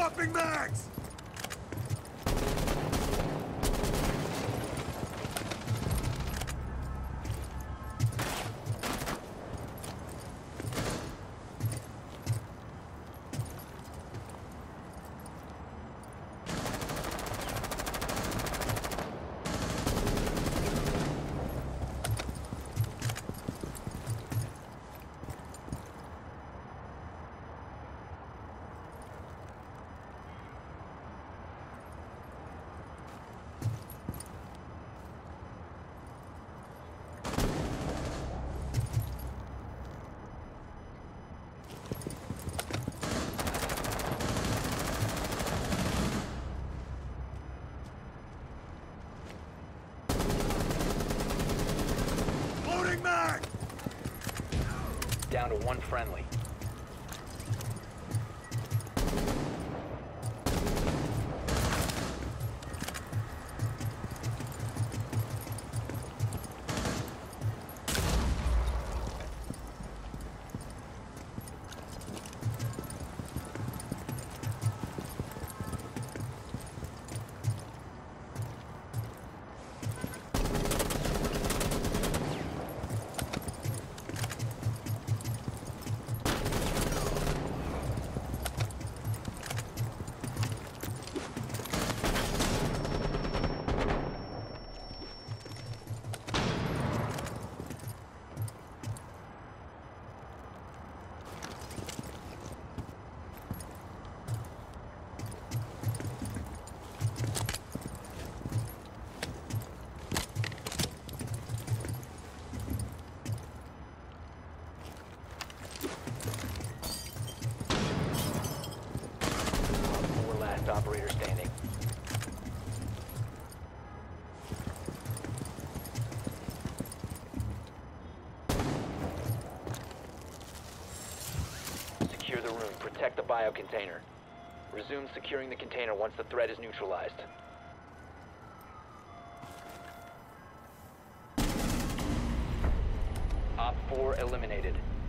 Swapping mags! Loading mag! Down to one friendly. Last operator standing. Secure the room. Protect the biocontainer. Resume securing the container once the threat is neutralized. Op 4 eliminated.